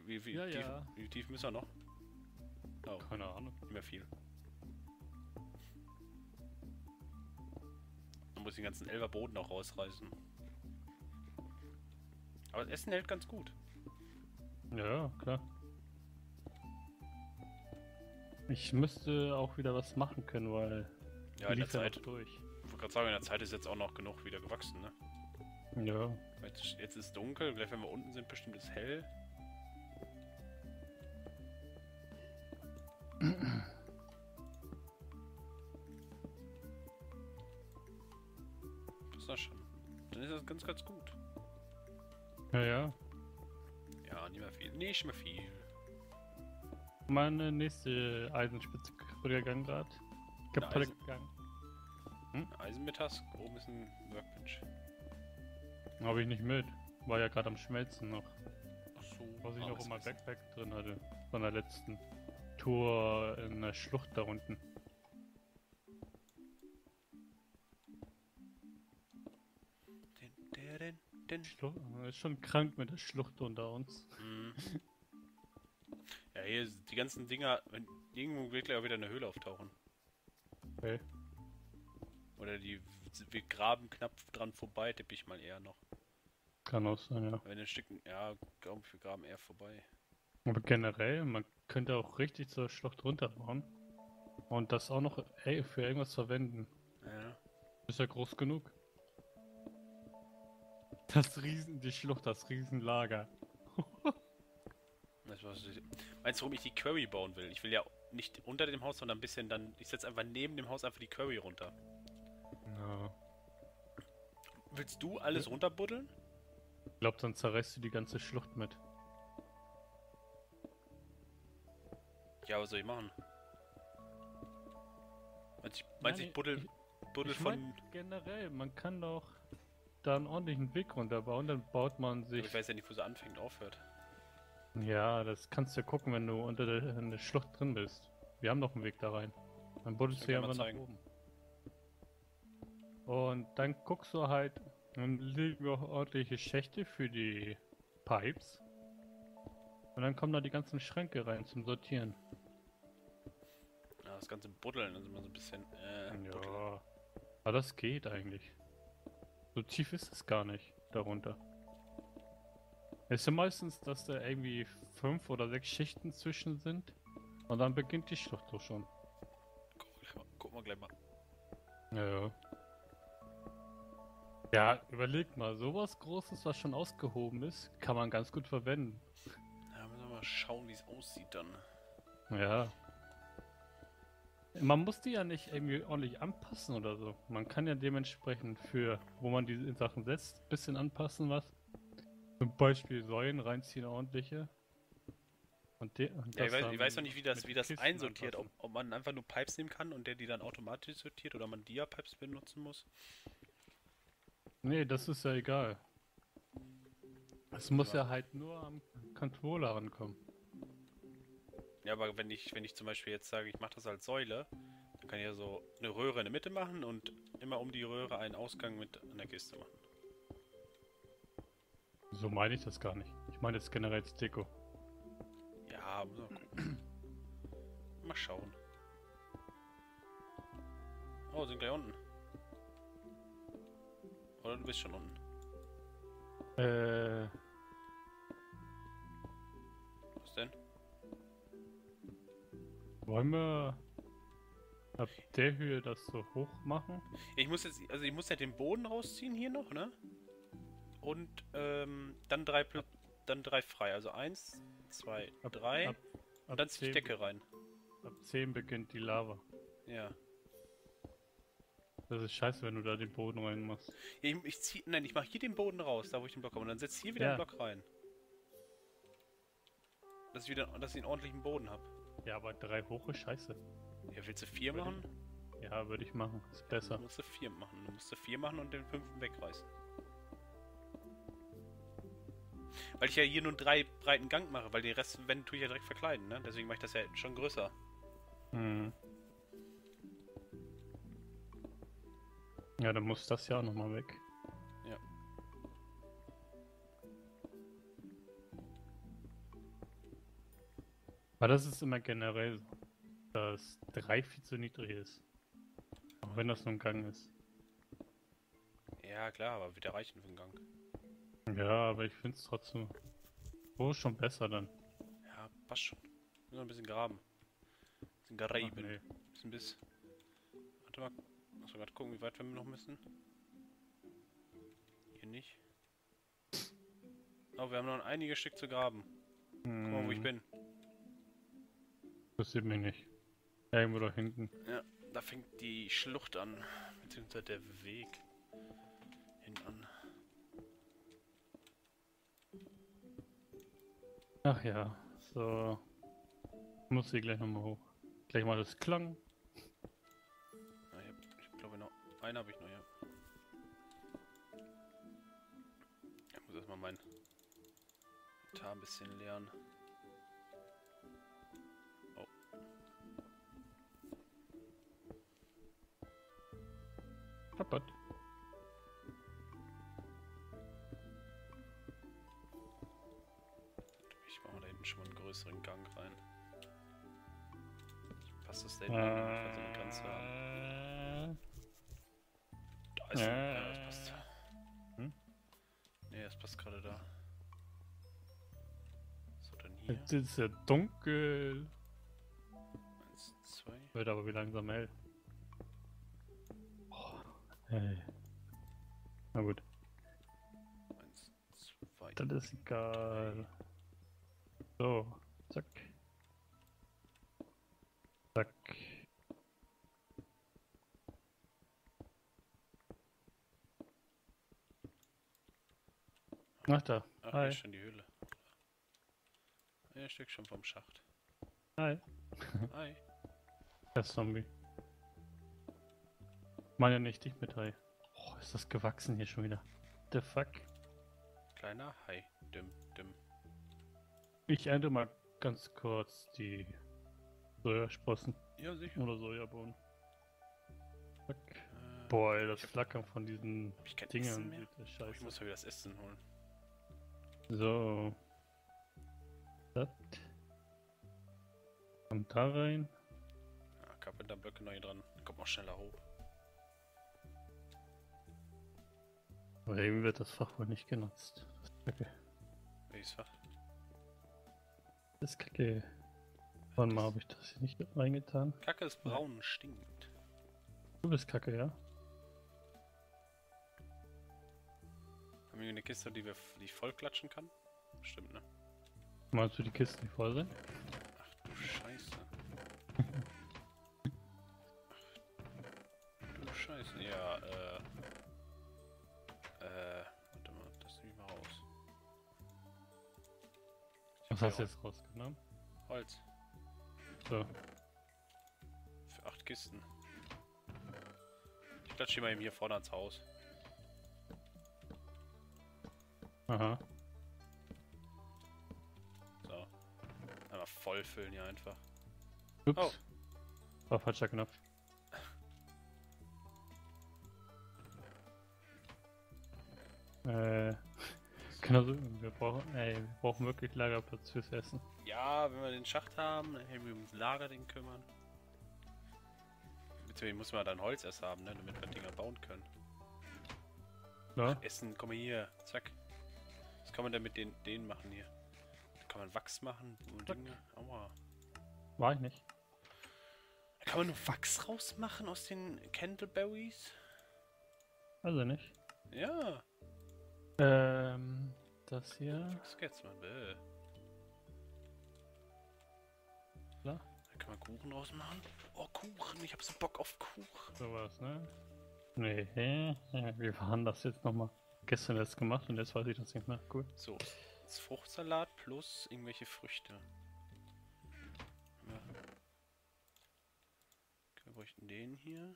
Ja, tief, ja. wie tief müssen wir noch? Oh, Keine Ahnung. nicht mehr viel. Man muss den ganzen Elverboden auch rausreißen. Aber das Essen hält ganz gut. Ja, klar. Ich müsste auch wieder was machen können, weil Ja, in der lief ja noch Zeit. durch. Ich wollte gerade sagen, in der Zeit ist jetzt auch noch genug wieder gewachsen, ne? Ja. Jetzt ist es dunkel, gleich wenn wir unten sind, bestimmt ist hell. Das ist das schon. Dann ist das ganz gut. Ja, ja. Ja, nicht mehr viel. Nicht mehr viel. Meine nächste Eisenspitze wurde gegangen gerade. Kaputt gegangen. Ein Eisenmetask, oben ist ein Workbench. Habe ich nicht mit. War ja gerade am Schmelzen noch. Achso. Was ich noch in meinem Backpack drin hatte. Von der letzten Tour in der Schlucht da unten. Ist schon krank mit der Schlucht unter uns. Mhm. Ja, hier die ganzen Dinger, wenn irgendwo wird gleich auch wieder eine Höhle auftauchen. Okay. Oder wir graben knapp dran vorbei, tippe ich mal eher noch. Kann auch sein, ja. Wenn ein Stück, ja, glaube ich, wir graben eher vorbei. Aber generell, man könnte auch richtig zur Schlucht runterbauen. Und das auch noch für irgendwas verwenden. Ja. Ist ja groß genug. Die Schlucht, das Riesenlager. Meinst du, warum ich die Quarry bauen will? Ich will ja nicht unter dem Haus, sondern ein bisschen dann. Ich setze einfach neben dem Haus einfach die Quarry runter. Ja. Willst du alles runterbuddeln? Ich glaube, dann zerreißt du die ganze Schlucht mit. Ja, was soll ich machen? Meinst du, ich buddel Ich von. mein, generell, man kann doch da einen ordentlichen Weg runterbauen, dann baut man Aber sich. ich weiß ja nicht, wo sie anfängt und aufhört. Ja, das kannst du ja gucken, wenn du in der Schlucht drin bist. Wir haben noch einen Weg da rein. Dann buddelst du ja Kann ich einfach mal nach zeigen. oben. Und dann guckst du halt, dann legen wir auch ordentliche Schächte für die Pipes. Und dann kommen da die ganzen Schränke rein zum Sortieren. Ja, das ganze Buddeln ist immer so ein bisschen. Buddeln. Ja, aber das geht eigentlich. So tief ist es gar nicht darunter. Es ist ja meistens, dass da irgendwie 5 oder 6 Schichten zwischen sind. Und dann beginnt die Schlucht doch schon. Gucken wir gleich mal. Ja. Ja, überleg mal, sowas Großes, was schon ausgehoben ist, kann man ganz gut verwenden. Ja, müssen wir mal schauen, wie es aussieht dann. Ja. Man muss die ja nicht irgendwie ordentlich anpassen oder so. Man kann ja dementsprechend für, wo man die Sachen setzt, ein bisschen anpassen was. Zum Beispiel Säulen reinziehen, ordentliche. Und Ja, ich weiß noch nicht, wie das Kisten einsortiert. anpassen. Ob man einfach nur Pipes nehmen kann und der die dann automatisch sortiert oder man Dia-Pipes benutzen muss. Nee, das ist ja egal. Es muss ja halt nur am Controller rankommen. Ja, aber wenn ich zum Beispiel jetzt sage, ich mache das als Säule, dann kann ich ja so eine Röhre in der Mitte machen und immer um die Röhre einen Ausgang mit einer Kiste machen. So meine ich das gar nicht. Ich meine jetzt generell als Deko. Ja, mal gucken. Mal schauen. Oh, sind gleich unten. Oder du bist schon unten. Was denn? Wollen wir ab der Höhe das so hoch machen? Ich muss ja den Boden rausziehen hier noch, ne? Und dann drei frei. Also 1, 2, 3. Und dann ziehe ich Decke rein. Ab 10 beginnt die Lava. Ja. Das ist scheiße, wenn du da den Boden rein machst. Nein, ich mache hier den Boden raus, da wo ich den Block habe. Und dann setze ich hier wieder einen Block rein. Dass ich einen ordentlichen Boden habe. Ja, aber 3 hoch ist scheiße. Ja, willst du 4 machen? Ja, würde ich machen. Ist besser. Du musst 4 machen. Du musst 4 machen und den 5. wegreißen. Weil ich ja hier nur einen 3 breiten Gang mache, weil den Rest Wände tue ich ja direkt verkleiden, ne? Deswegen mache ich das ja schon größer. Mhm. Ja, dann muss das ja auch nochmal weg. Ja. Aber das ist immer generell so, dass 3 viel zu niedrig ist. Auch wenn das nur ein Gang ist. Ja, klar, aber wird ja reichen für den Gang. Ja, aber ich finde es trotzdem so schon besser dann. Ja, passt schon. Nur ein bisschen graben. Ein bisschen graben. Ach, nee. Bisschen bis. Warte mal. Muss mal gerade gucken, wie weit wir noch müssen. Hier nicht. Oh, wir haben noch einige Stück zu graben. Guck mal, wo ich bin. Das sieht mich nicht. Irgendwo da hinten. Ja, da fängt die Schlucht an. Beziehungsweise der Weg hin an. Ach ja, so. Muss ich gleich nochmal hoch. Gleich mal das Klang. Ja, ich glaube noch. Einen habe ich noch, ja. Ich muss erstmal mein Inventar ein bisschen leeren. Oh. Kaputt. Ich mache da hinten schon mal einen größeren Gang rein. Passt das da hinten irgendwie, falls wir eine Grenze haben? Da ist ja, das passt. Hm? Nee, das passt gerade da. So, dann hier. Jetzt ist ja dunkel. 1, 2. Wird aber wie langsam hell. Oh, hey. Na gut, 1, 2. das ist egal. So, zack. Zack. Ach da. Ach, Hi. hier ist schon die Höhle. Ein Stück schon vom Schacht. Hi. Hi. Der Zombie. Meine nicht, dich mit Hi. Oh, ist das gewachsen hier schon wieder. The fuck? Kleiner Hai. Dim, dim. Ich ernte mal ganz kurz die Sojasprossen Ja, sicher. oder Sojabohnen. Zack. Boah, ey, das ich hab- Flackern von diesen Hab ich kein Dingern Essen mehr? sieht ja Ich scheiße. muss mal wieder das Essen holen. So. Das. Kommt da rein. Ja, Carpenter-Blöcke noch hier dran. Dann kommt man schneller hoch. Aber irgendwie wird das Fach wohl nicht genutzt. Das ist kacke. Welches Fach? Das ist kacke. Wann mal habe ich das hier nicht reingetan? Kacke ist braun und stinkt. Du bist kacke, ja? Haben wir eine Kiste, die ich voll klatschen kann? Stimmt, ne? Meinst du, die Kisten nicht voll sind? Ach du Scheiße. Ach du Scheiße. Ja, warte mal, das nehme ich mal raus. Was hast du jetzt rausgenommen? Holz. So. Für 8 Kisten. Ich klatsche die mal eben hier vorne ans Haus. Aha. So. Einmal voll füllen hier einfach. Ups. Oh. War falscher Knopf. Genau so. Wir brauchen wirklich Lagerplatz fürs Essen. Ja, wenn wir den Schacht haben, dann können wir ums Lagerding kümmern. Beziehungsweise muss man dann Holz erst haben, ne, damit wir Dinger bauen können. Ja? Essen, komm mal hier, zack. Was kann man denn mit denen machen hier? Da kann man Wachs machen und Zack. Dinge. Aua. War ich nicht. Da kann man nur Wachs rausmachen aus den Candleberries? Also nicht. Ja. Das hier. Was geht's mal? Bäh. Da. Da kann man Kuchen rausmachen. Oh, Kuchen, ich hab so Bock auf Kuchen. Sowas, ne? Nee, wir haben das jetzt nochmal gestern erst gemacht und jetzt weiß ich das nicht mehr. Cool. So, das Fruchtsalat plus irgendwelche Früchte. Ja. Okay, wir bräuchten den hier.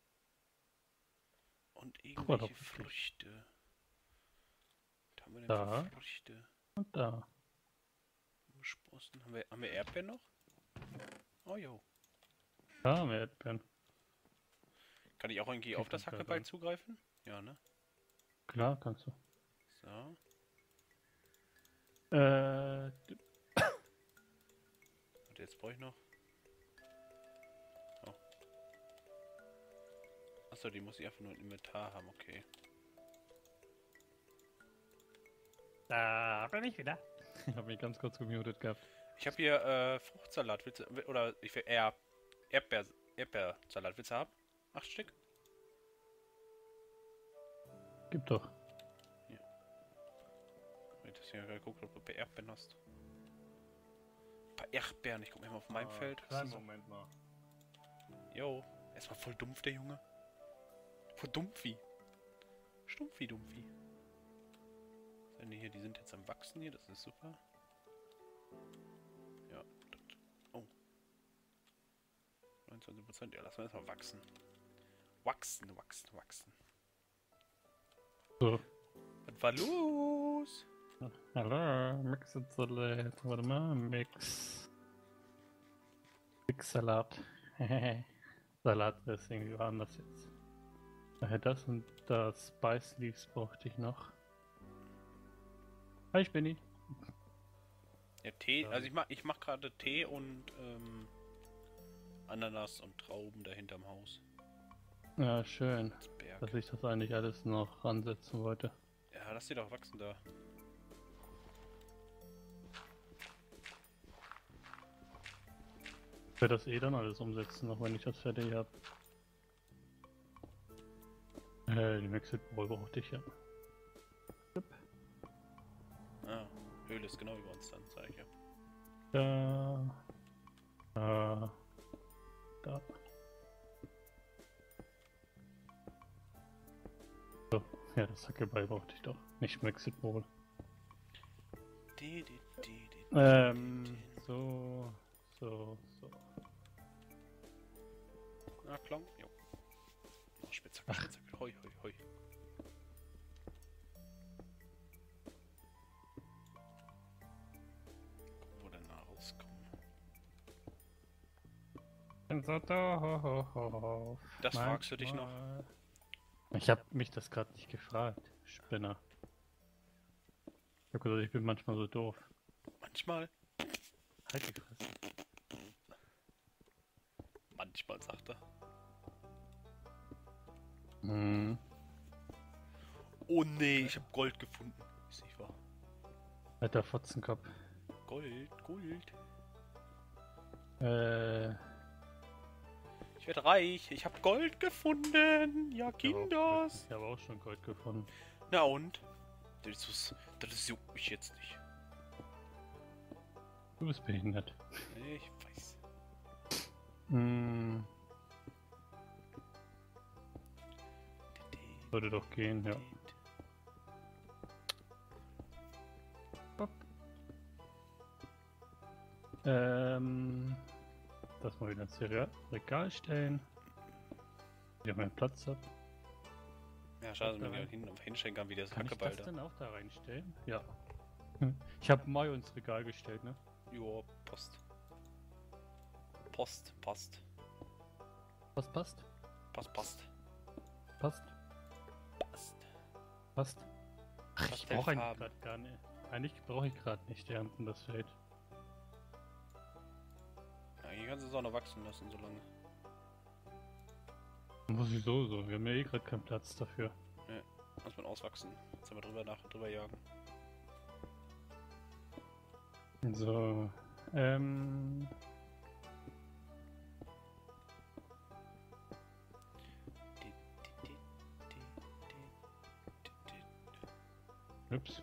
Und mal, irgendwelche doch, Früchte. Was haben wir denn Da. für Früchte? Und da. Sprossen. Haben wir Erdbeeren noch? Oh jo. Da haben wir Erdbeeren. Kann ich auch irgendwie Ich auf das kann da Hackebeil dran. zugreifen? Ja, ne? Klar, kannst du. So. Äh, Der jetzt brauche ich noch. Oh. Achso, die muss ich einfach nur im Inventar haben, okay. Da bin ich wieder. Ich habe mich ganz kurz gemutet gehabt. Ich habe hier Fruchtsalat. Willst du, oder ich will eher Erdbeersalat. Willst du haben? 8 Stück? Gib doch. Hier. Ich habe gerade geguckt, ob du Erdbeeren hast. Ein paar Erdbeeren. Ich guck mal auf meinem Feld. Kleinen Moment mal. Jo. Erstmal voll dumpf, der Junge. Voll dumpfi. Stumpfi, dumpfi. Hier, die sind jetzt am Wachsen hier. Das ist super. Ja. Oh. 29%. Ja, lassen wir erstmal wachsen. Wachsen. So. Was war los? Hallo, Mixed Salat. Warte mal, Mix-Salat. Salatdressing, wie war denn das jetzt? Das und das Spice Leaves brauchte ich noch. Hi, Benny. Ja, Tee, also ich mach gerade Tee und Ananas und Trauben da hinterm Haus. Ja, schön, Berg. dass ich das eigentlich alles noch ransetzen wollte. Ja, lass die doch wachsen da. Ich werde das eh dann alles umsetzen, noch wenn ich das fertig habe. Die Mixed Bowl brauchte ich ja. Yep. Ah, Höhle ist genau über uns dann, sag ich ja. Da. So, ja, das Hackelbeil brauchte ich doch. Nicht Mixed Bowl. So. Na, Klong, jo. Oh, Spitzhacke, hoi. Wo denn da rauskommen? Das fragst du dich noch? Ich hab mich das gerade nicht gefragt, Spinner. Ich hab gesagt, ich bin manchmal so doof. Manchmal? Halt die Fresse. Manchmal, sagt er. Hm. Oh nee, ich hab Gold gefunden. Ist nicht wahr. Alter Fotzenkopf. Gold. Ich werde reich. Ich hab Gold gefunden. Ja, Kinders. Ich habe auch schon Gold gefunden. Na und? Das juckt mich jetzt nicht. Du bist behindert. Ich weiß. Würde doch gehen, ja. Hopp. Das mal wieder ins Regal stellen. Ich habe mehr Platz hab. Ja, schade, dass wir hinstellen kann, wie das Hackebeil da. Kann ich das denn auch da reinstellen? Ja. Ich habe Mayo ins Regal gestellt, ne? Joa, passt. Was passt? Passt. Ach, ich brauche eigentlich gerade gar nicht. Eigentlich brauche ich gerade nicht ernten, das Feld. Ja, hier kannst du es auch noch wachsen lassen, so lange. Muss ich so. Wir haben ja eh gerade keinen Platz dafür. Ja, muss man auswachsen. Jetzt haben wir drüber jagen. So, Ups.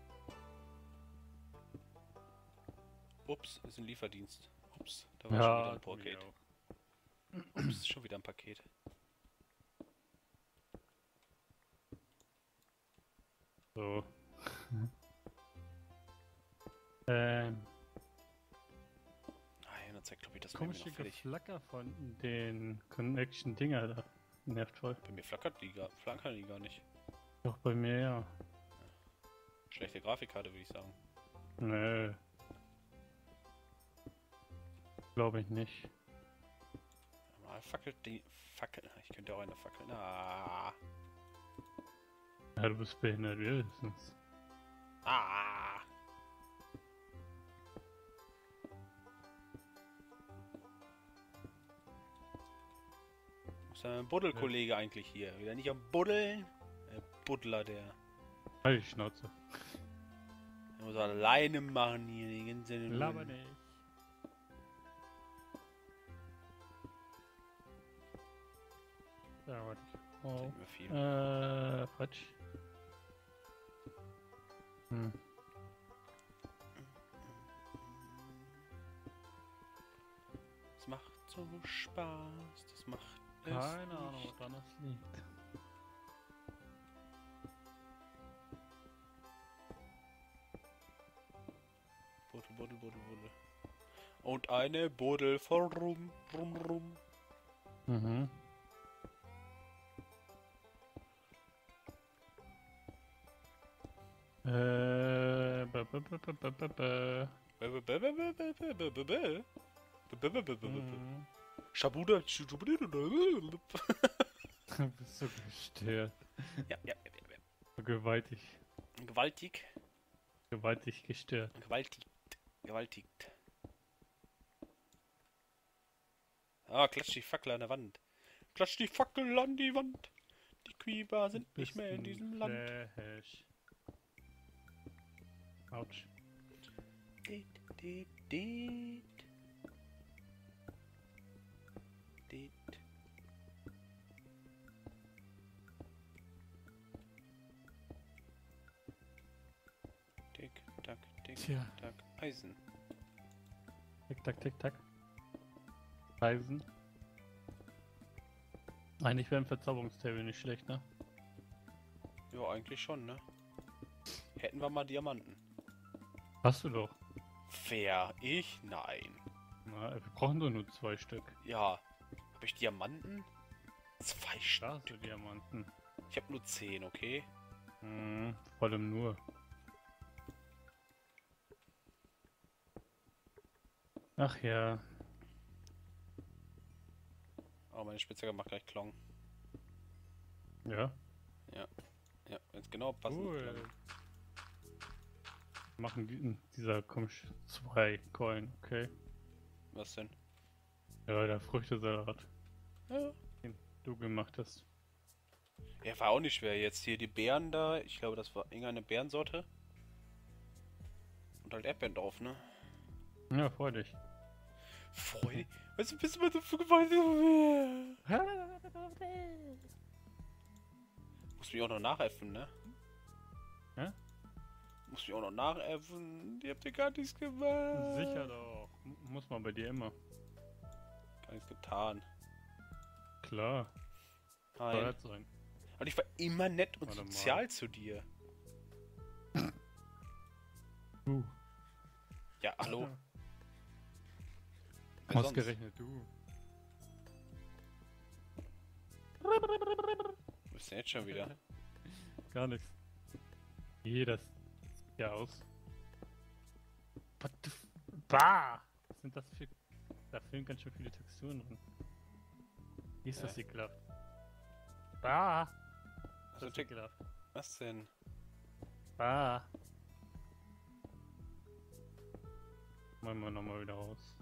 Ups, ist ein Lieferdienst. Ups, da war schon wieder ein Paket. Genau. Ups, schon wieder ein Paket. So. Dann zeigt, glaube ich, das komische Geflacker von den Connection-Dinger da. Nervt voll. Bei mir flackern die gar nicht. Doch, bei mir ja. Schlechte Grafikkarte, würde ich sagen. Nö. Glaube ich nicht. Mal fackelt die Fackel. Ich könnte auch eine Fackel. Ah. Ja, du bist behindert, wir wissen's. Ah. ist ein Buddelkollege eigentlich hier? Wieder nicht am Buddeln? Der Buddler, der. Halt die Schnauze. Der muss alleine machen hier. Die ganze Laber nicht. Ja, warte. Oh. Quatsch. Das macht so Spaß. Das macht es Keine Ahnung, nicht. woran das liegt. Buddel. Und eine Buddel voll rum. Mhm. Schabuda. Du bist so gestört. Ja. So gewaltig. Gewaltig gestört. Gewaltigt. Ah, klatsch die Fackel an der Wand. Klatsch die Fackel an die Wand. Die Quieber sind nicht mehr in diesem Land. Flash. Autsch. Tick, tack, Tja. tack. Eisen. Tick, tack. Eisen. Eigentlich wäre ein Verzauberungstable nicht schlecht, ne? Ja, eigentlich schon, ne? Hätten wir mal Diamanten. Hast du doch. Fair. Ich? Nein. Na, wir brauchen doch nur 2 Stück. Ja. Habe ich Diamanten? 2 Da Stück. hast du Diamanten. Ich habe nur 10, okay? Vor allem nur. Ach ja. Oh, meine Spitzhacke macht gleich Klong. Ja. Ja, jetzt genau passend. Cool. Klong. Machen dieser komisch 2 Coin, okay. Was denn? Ja, der Früchtesalat, Ja. den du gemacht hast. Ja, war auch nicht schwer. Jetzt hier die Beeren da. Ich glaube, das war irgendeine Beerensorte. Und halt Erdbeeren drauf, ne? Ja, freu dich. Freude. Was bist du mal so für Gewalt? Muss mich auch noch nachäffen, ne? Hä? Muss mich auch noch nachäffen. Die habt ihr gar nichts gemacht. Sicher doch. Muss man bei dir immer. Gar nichts getan. Klar. Nein. Steuert sein. Und ich war immer nett und Warte mal. sozial zu dir. Ja, hallo. Wer sonst? Ausgerechnet du. Was ist denn jetzt schon wieder? Gar nichts. Das sieht ja aus. Bah! Was sind das für... Da fehlen ganz schön viele Texturen drin. Wie ist das ekelhaft? Bah! Also, Das ist ekelhaft. was denn? Bah! Machen wir nochmal wieder raus.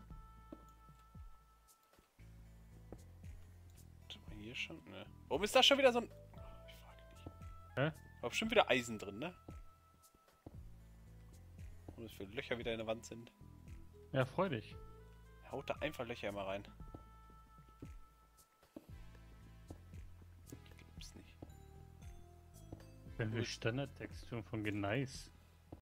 Warte mal, hier schon? Ne. Warum ist da schon wieder so ein... Ich frage dich. Hä? War bestimmt wieder Eisen drin, ne? Und was für Löcher wieder in der Wand sind. Ja, freu dich. Haut da einfach Löcher immer rein. Ich glaub's nicht. Wenn wir Standardtexturen von Genice.